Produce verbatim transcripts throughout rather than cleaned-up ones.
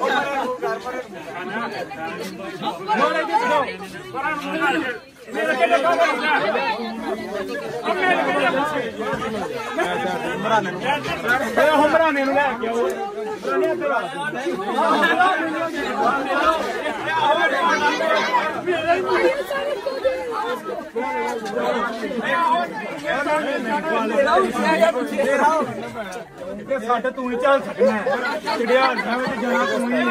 हमराने नु लेके आओ साढ़े तू ही चल सकना है चिड़िया जाना तू ही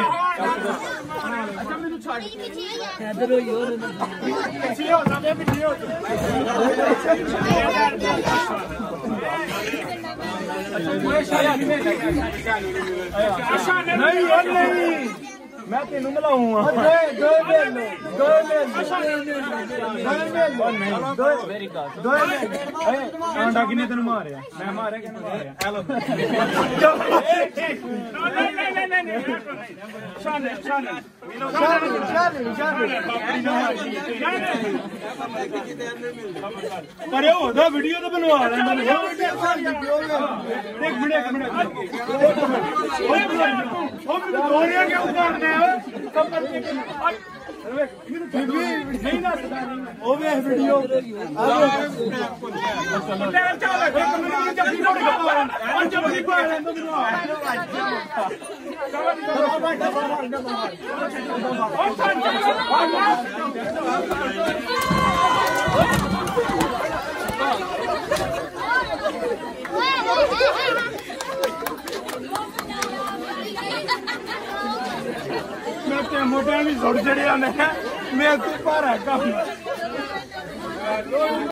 नहीं नहीं मैं तेन मिलाऊंगा आंडा किन्ने तेन मारिया मैं मारिया किन्ने मारिया पर वीडियो तो बनवा लेना एक मिनट एक मिनट क्यों करने नहीं ना वो भी वीडियो मोटा भी छोड़ चढ़िया मैं मैं भारा काम